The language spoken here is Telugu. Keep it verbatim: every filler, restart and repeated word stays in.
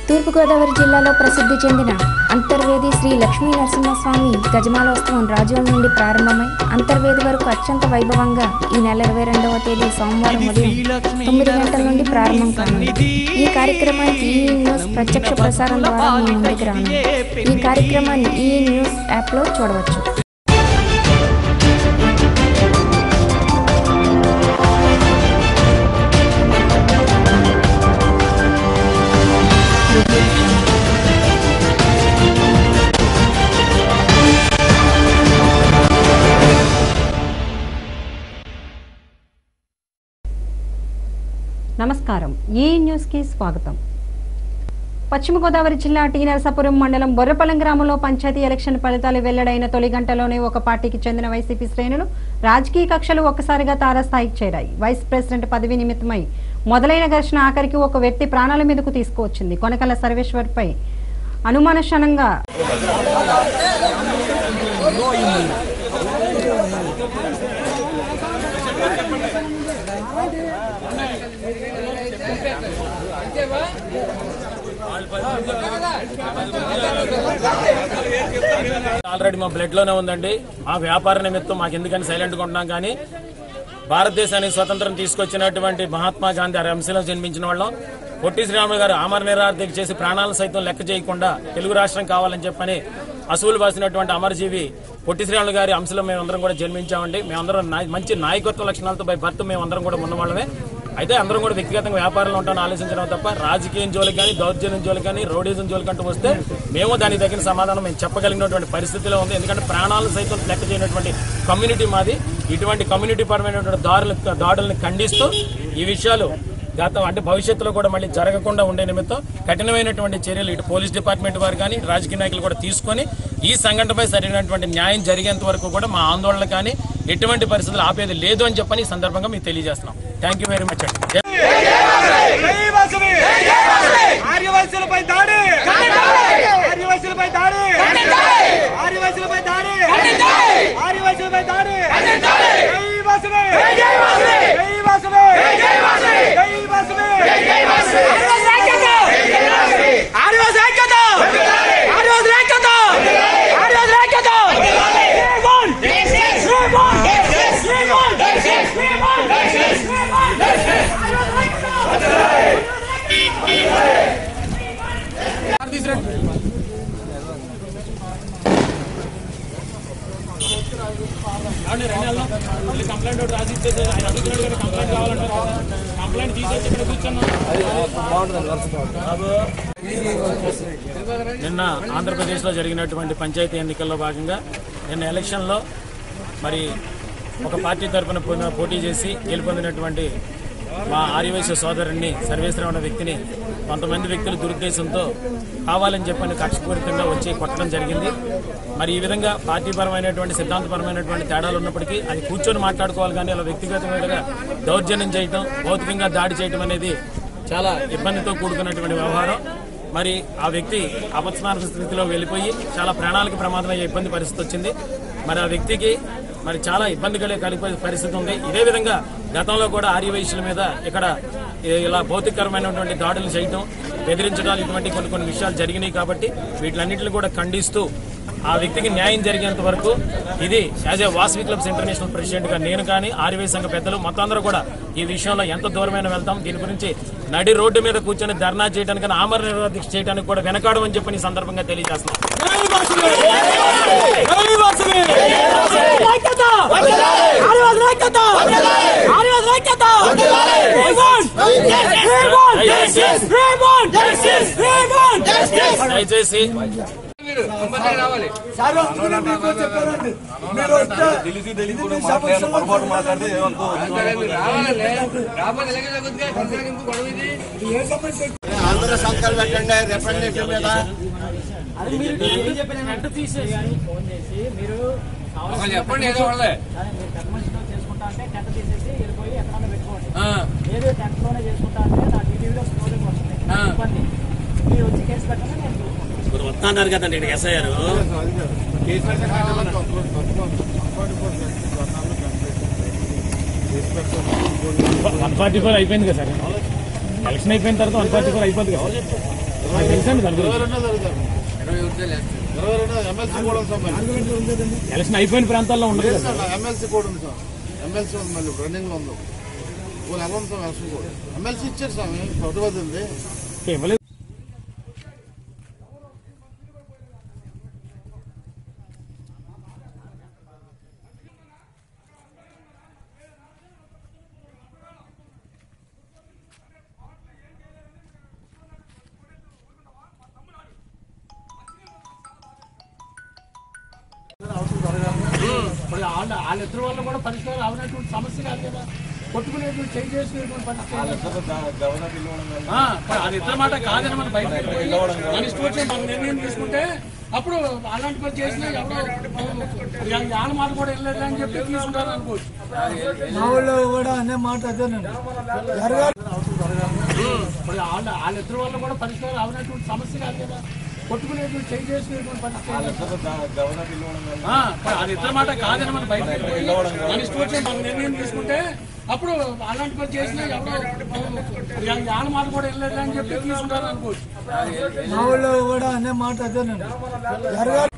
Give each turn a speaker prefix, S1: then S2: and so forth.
S1: తూర్పు గోదావరి జిల్లాలో ప్రసిద్ధి చెందిన అంతర్వేది శ్రీ లక్ష్మీ నరసింహస్వామి గజమాలోత్సవం రాజోల నుండి ప్రారంభమై అంతర్వేది వరకు అత్యంత వైభవంగా ఈ నెల ఇరవై రెండవ తేదీ సోమవారం ఉదయం తొమ్మిది గంటల నుండి ప్రారంభం కానుంది। ఈ కార్యక్రమానికి ఈ న్యూస్ ప్రత్యక్ష ప్రసారం ద్వారా మీ ముందుకు రానుంది। ఈ కార్యక్రమాన్ని ఈ న్యూస్ యాప్లో చూడవచ్చు।
S2: నమస్కారం, ఈ న్యూస్ కి స్వాగతం। పశ్చిమ గోదావరి జిల్లా టీ నరసాపురం మండలం బొర్రపల్లం గ్రామంలో పంచాయతీ ఎలక్షన్ ఫలితాలు వెల్లడైన తొలి గంటలోనే ఒక పార్టీకి చెందిన వైసీపీ శ్రేణులు రాజకీయ కక్షలు ఒక్కసారిగా తారాస్థాయికి చేరాయి। వైస్ ప్రెసిడెంట్ పదవి నిమిత్తమై మొదలైన ఘర్షణ ఆఖరికి ఒక వ్యక్తి ప్రాణాల మీదకు తీసుకువచ్చింది। కొనకల సర్వేశ్వర్ పై అనుమానాస్పదంగా
S3: ఆల్రెడీ మా బ్లడ్ లోనే ఉందండి। మా వ్యాపార నిమిత్తం మాకు ఎందుకని సైలెంట్ గా ఉంటున్నాం, కానీ భారతదేశానికి స్వతంత్రం తీసుకొచ్చినటువంటి మహాత్మా గాంధీ అంశంలో జన్మించిన వాళ్ళం పొట్టి శ్రీరాములు గారు ఆమర నిరాహార చేసి ప్రాణాలను సైతం లెక్క చేయకుండా తెలుగు రాష్ట్రం కావాలని చెప్పని అసూలు బాసినటువంటి అమరజీవి పొట్టి శ్రీరాములు గారి అంశంలో మేమందరం కూడా జన్మించామండి। మేమందరం మంచి నాయకత్వ లక్షణాలతో బై భర్త మేమందరం కూడా ఉన్నవాళ్ళమే। అయితే అందరం కూడా వ్యక్తిగతంగా వ్యాపారంలో ఉంటామని ఆలోచించడం తప్ప రాజకీయం జోలికి కానీ దౌర్జన్యం జోలికి కానీ రౌడీజం జోలికి అంటూ వస్తే మేము దానికి తగిన సమాధానం మేము చెప్పగలిగినటువంటి పరిస్థితిలో ఉంది। ఎందుకంటే ప్రాణాలను సైతం లెక్క చేయనటువంటి కమ్యూనిటీ మాది। ఇటువంటి కమ్యూనిటీ పరమైనటువంటి దాడులు దాడులను ఖండిస్తూ ఈ విషయాలు గతం అంటే భవిష్యత్తులో కూడా మళ్ళీ జరగకుండా ఉండే నిమిత్తం కఠినమైనటువంటి చర్యలు ఇటు పోలీస్ డిపార్ట్మెంట్ వారు కానీ రాజకీయ నాయకులు కూడా తీసుకొని ఈ సంఘటనపై సరైనటువంటి న్యాయం జరిగేంత వరకు కూడా మా ఆందోళన కానీ ఎటువంటి పరిస్థితులు ఆపేది లేదు అని చెప్పని ఈ సందర్భంగా మీకు తెలియజేస్తున్నాం। థ్యాంక్ యూ వెరీ మచ్ అండి। కంప్లైంట్ రాసి ఇచ్చేసి ఆయన అడుగుతున్నాడు కానీ కంప్లైంట్ కావాలంటారు కదా, కంప్లైంట్ తీసేసి ఇక్కడ కూర్చున్నాం। నిన్న ఆంధ్రప్రదేశ్ లో జరిగినటువంటి పంచాయతీ ఎన్నికల్లో భాగంగా నిన్న ఎలక్షన్ లో మరి ఒక పార్టీ తరఫున పోటీ చేసి గెలుపొందినటువంటి మా ఆర్యవైశ్య సోదరుడిని సర్వేశ్వరరావు అనే వ్యక్తిని కొంతమంది వ్యక్తులు దురుద్దేశంతో కావాలని చెప్పని కక్షపూరితంగా వచ్చి కొట్టడం జరిగింది। మరి ఈ విధంగా పార్టీపరమైనటువంటి సిద్ధాంతపరమైనటువంటి తేడాలు ఉన్నప్పటికీ అది కూర్చొని మాట్లాడుకోవాలి, కానీ అలా వ్యక్తిగతంగా దౌర్జన్యం చేయటం భౌతికంగా దాడి చేయటం అనేది చాలా ఇబ్బందితో కూడుకున్నటువంటి వ్యవహారం। మరి ఆ వ్యక్తి అపస్మారక స్థితిలో వెళ్ళిపోయి చాలా ప్రాణాలకు ప్రమాదం అయ్యే ఇబ్బంది పరిస్థితి వచ్చింది। మరి ఆ వ్యక్తికి మరి చాలా ఇబ్బంది కలిగే పరిస్థితి ఉంది। ఇదే విధంగా గతంలో కూడా ఆర్యవైశ్యుల మీద ఇక్కడ ఇలా భౌతికరమైనటువంటి దాడులు చేయటం బెదిరించడాలు ఇటువంటి కొన్ని కొన్ని విషయాలు జరిగినాయి। కాబట్టి వీటిలన్నింటినీ కూడా ఖండిస్తూ ఆ వ్యక్తికి న్యాయం జరిగేంత వరకు ఇది as a Vasavi clubs international president గా నేను కానీ ఆర్యవైశ్య సంఘ పెద్దలు మొత్తం అందరూ కూడా ఈ విషయంలో ఎంత దూరమైన వెళ్తాం, దీని గురించి నడి రోడ్డు మీద కూర్చొని ధర్నా చేయడానికి ఆమరణ నిరాహార దీక్ష చేయడానికి కూడా వెనకాడమని చెప్పని ఈ సందర్భంగా తెలియజేస్తున్నాం। దయచేసి
S4: అందరూ సంతకాలు పెట్టండి రిప్రజెంటేటివ్ మీద। చెప్పండి ఏదో వాళ్ళే చేసుకుంటా అంటే టెంట్ తీసేసి వెళ్ళిపోయి ఎక్కడ పెట్టుకోండి, ఏదో టెంట్ లోనే చేసుకుంటా అంటే నా టీవీలో స్క్రోలింగ్ వస్తుంది, మీరు వచ్చి కేసు పెట్టండి నేను వస్తున్నారు కదండి ఇక్కడ ఎస్ఐ గారు వన్ ఫార్టీ ఫోర్ అయిపోయింది కదా సార్, ఎలక్షన్ అయిపోయిన తర్వాత వన్ ఫార్టీ ఫోర్ అయిపోతుంది కదా।
S3: తెలుసండి దాని గురించి. ఎలక్షన్ అయిపోయిన ప్రాంతాల్లో ఉండదు కదా సార్.
S5: ఎమ్మెల్సీ కూడా ఉంది సార్. ఎమ్మెల్సీ ఉంది, మళ్ళీ రన్నింగ్ లో ఉంది. వాళ్ళు ఎలా ఉంది సార్ ఎలక్షన్ కూడా? ఎమ్మెల్సీ ఇచ్చారు స్వామి, ప్రభుత్వం ఉంది.
S3: ఇవ్వలేదు.
S4: మరి వాళ్ళ వాళ్ళిద్దరి వల్ల కూడా పరిష్కారం అవనటువంటి సమస్య కాదు కదా. కొట్టుకునేటువంటి చేంజ్ చేసుకునేటువంటి పరిస్థితి వాళ్ళిద్దరి మాట కాదని మనం బయట మన ఇష్టం వచ్చి మనం నిర్ణయం తీసుకుంటే అప్పుడు అలాంటి పని చేసినా ఎవరో వాళ్ళ మాట కూడా వెళ్ళలేదు అని చెప్పి తీసుకుంటారు అనుకోవచ్చు.
S5: మా ఊళ్ళో కూడా అనే మాట అదేనండి.
S4: మరి వాళ్ళ వాళ్ళిద్దరి వల్ల కూడా పరిష్కారం అవనటువంటి సమస్య కాదు కదా. కొట్టుకునేటువంటి చేంజ్ చేసుకునేటువంటి పరిస్థితి వాళ్ళిద్దరి మాట కాదని మనం బయట మన ఇష్టం వచ్చి మనం నిర్ణయం తీసుకుంటే అప్పుడు అలాంటి పని చేసినా ఎవరో వాళ్ళ మాట కూడా వెళ్ళలేదు అని చెప్పి తీసుకుంటారు అనుకోవచ్చు.
S5: మా ఊళ్ళో కూడా అనే మాట అదేనండి.